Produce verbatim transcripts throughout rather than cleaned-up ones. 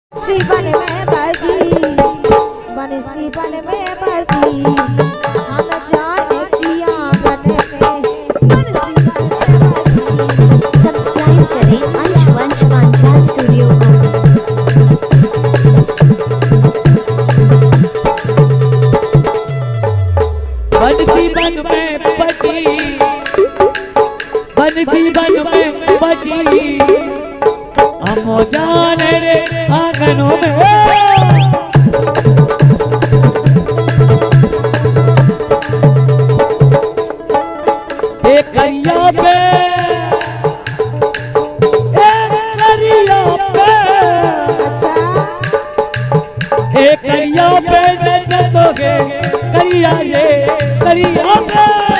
बंसी बन में बजी, बंसी बन में बजी, हम जाने की आंगन में बंसी बन में बजी। सब्सक्राइब करें अंश वंश पांचाल स्टूडियो को। बंसी बन में बजी, बंसी बन में बजी, हम जाने रे आंगनों में। एक करिया पे, एक करिया पे, एक करिया पे नजर तो गे करिया रे करिया पे।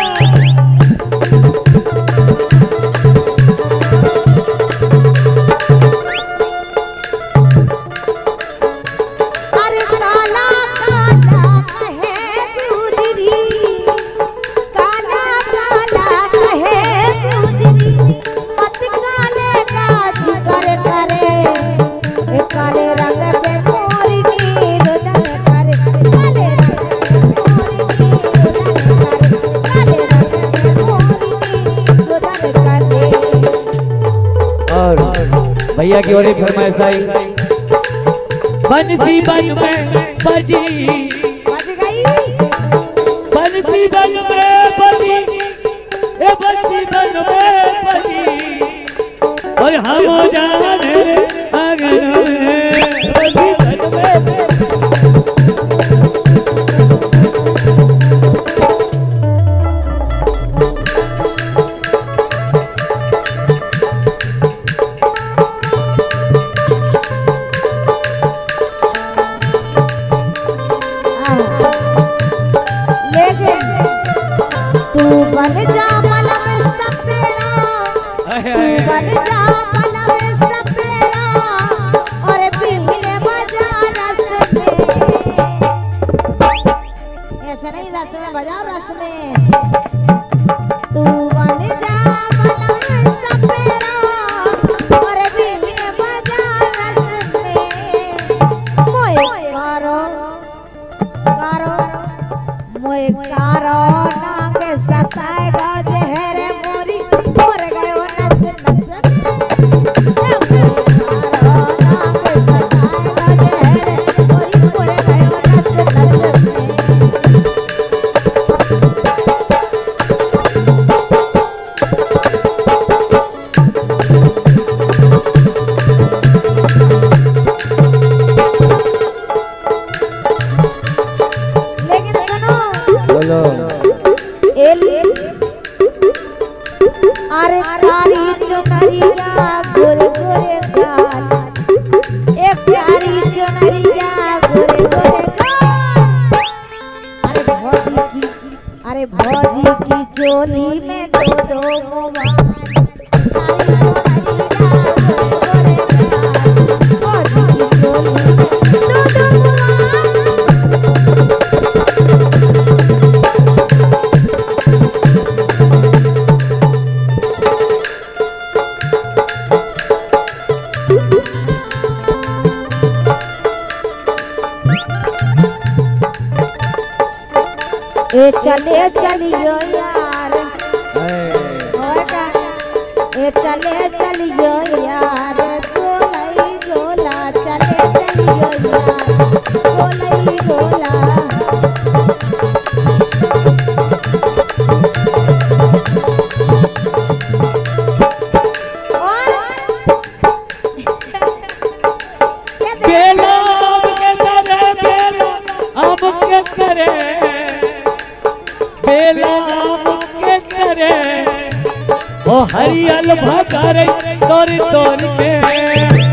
भैया की ओर फरमाइश आई, बंसी बन में बजी, बज गई बंसी बन में बजी, ए बंसी बन में बजी, और हम जाने रे आंगन में बंसी बन में। तू बन जा मलम सपेरा, तू बन जा मलम सपेरा, और पीने बजा रस में। ऐसे नहीं, रस में बजाओ, रस में। तू बन जा मलम सपेरा, और पीने बजा रस में। मोए कारो कारो मोए कारो नागे सताएगा जहर मोरी, मर गयो नस नस में। कारो नागे सताएगा जहर मोरी, मर गयो नस नस में। लेकिन सुनो, बोलो अरे कारी चुनरिया गुर गुर गाल, एक कारी चुनरिया गुर गुर गाल। अरे भौजी की, अरे भौजी की चोली में दो दो मोबाइल, कारी चुनरिया गुर गुर गाल, भौजी की चोली में दो दो मोबाइल। ए चले चलियो यार, ए चले चलियो यार, गोलाई गोला, चले चलियो यार, गोलाई गोला। बेला आम के करे, बेला आम के करे, बेला आम के करे, ओ हरियल भगारे तोड़ तोड़ के।